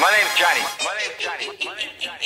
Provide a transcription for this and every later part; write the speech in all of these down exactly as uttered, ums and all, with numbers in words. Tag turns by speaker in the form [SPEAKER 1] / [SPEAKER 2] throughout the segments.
[SPEAKER 1] My name's Johnny. My name's Johnny. My name's Johnny.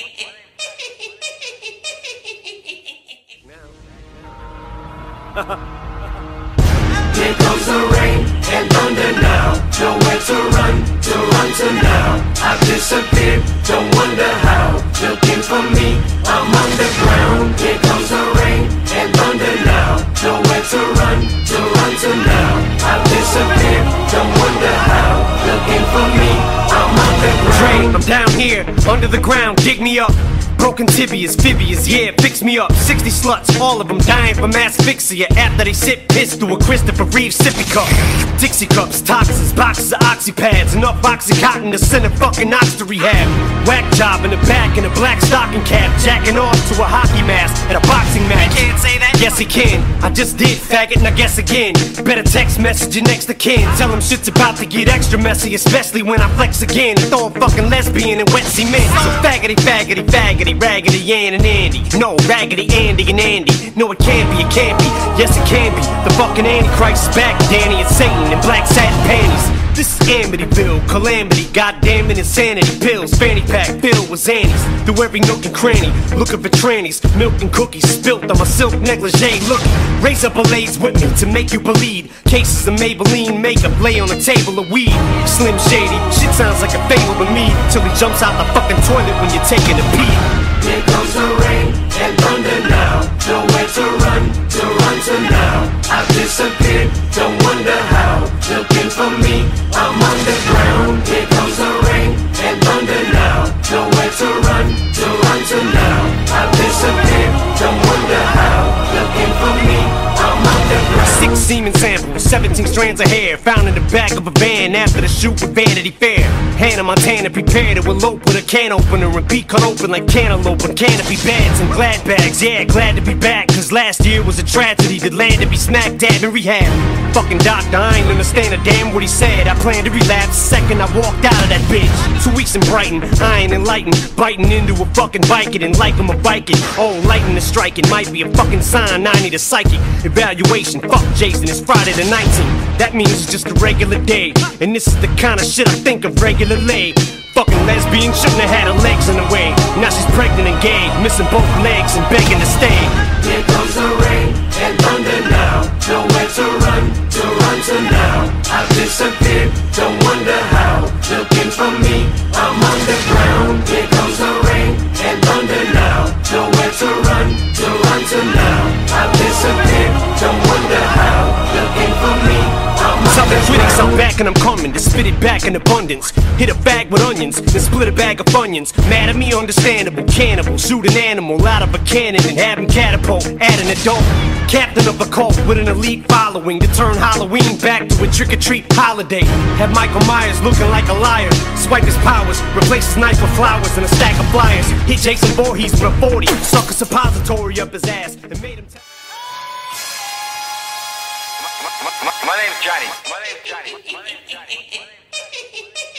[SPEAKER 2] Here comes the rain and thunder now. Nowhere to run, to run to now. I've disappeared, don't wonder how. Looking for me, I'm underground. Here comes the rain and thunder now. Nowhere to run, to run to now. I've disappeared, don't wonder how. Looking for me, I'm underground.
[SPEAKER 3] Rain, I'm down here, under the ground, dig me up. Broken tibias, fibias, yeah, fix me up. Sixty sluts, all of them dying from asphyxia after they sip piss through a Christopher Reeve sippy cup. Dixie cups, toxins, boxes of oxypads, enough oxycontin to send a fucking ox to rehab. Whack job in the back in a black stocking cap, jacking off to a hockey mask at a boxing match.
[SPEAKER 4] You can't say that?
[SPEAKER 3] Yes, he can. I just did, faggot, and I guess again. Better text message your next of kin. Tell him shit's about to get extra messy, especially when I flex again and throw a fucking lesbian in wet cement. So faggoty, faggoty, faggoty, raggedy Ann and Andy. No, raggedy Andy and Andy. No, it can't be, it can't be. Yes, it can be. The fucking Antichrist is back, Danny and Satan in black satin panties. This is Amityville, calamity, goddamn it, insanity. Pills, fanny pack, filled with Xannies. Through every nook and cranny, looking for trannies. Milk and cookies spilt on my silk negligee. Look, raise up a lace with me to make you believe. Cases of Maybelline makeup lay on a table of weed. Slim Shady, shit sounds like a fable to me. Till he jumps out the fucking toilet when you're taking a pee.
[SPEAKER 2] Here comes the rain and thunder now. Nowhere to run, to run to now. I've disappeared, don't wonder how. Looking for me, I'm underground. Here comes the rain and thunder now. Nowhere to run, to run to now. I've disappeared, don't wonder how. Looking for me, I'm underground.
[SPEAKER 3] Six semen samples, seventeen strands of hair found in the back of a van after the shoot with Vanity Fair. Hannah Montana prepared to elope with a can opener and be cut open like cantaloupe on canopy beds and glad bags. Yeah, glad to be back, cause last year was a tragedy that landed to be smack dab in rehab. Fucking doctor, I ain't understand a damn what he said. I planned to relapse the second I walked out of that bitch. Two weeks in Brighton, I ain't enlightened. Biting into a fucking Viking and like I'm a Viking. Oh, lightning is striking, might be a fucking sign I need a psychic evaluation. Fuck Jason, it's Friday the nineteenth. That means it's just a regular day. And this is the kind of shit I think of regularly. Fucking lesbian shouldn't have had her legs in the way. Now she's pregnant and gay, missing both legs and begging to stay.
[SPEAKER 2] Here comes the rain and thunder now. Nowhere to run, to run to now. I've disappeared, don't wonder how. Looking for me, I'm underground. Here comes the rain and thunder now. Nowhere to run, to run to now. I've disappeared, don't wonder how. Looking for me, I'm
[SPEAKER 3] Southern critics, I'm
[SPEAKER 2] underground.
[SPEAKER 3] back and I'm coming to spit it back in abundance. Hit a bag with onions, then split a bag of Funyuns. Mad at me, understandable. Cannibal, shoot an animal out of a cannon and have him catapult at an adult. Captain of a cult with an elite following to turn Halloween back to a trick-or-treat holiday. Have Michael Myers looking like a liar. Swipe his powers, replace his knife with flowers and a stack of flyers. Hit Jason Voorhees with a forty, suck a suppository up his ass and made him tell.
[SPEAKER 1] My, my, my name's Johnny. My name's Johnny. My name's Johnny. My name's Johnny.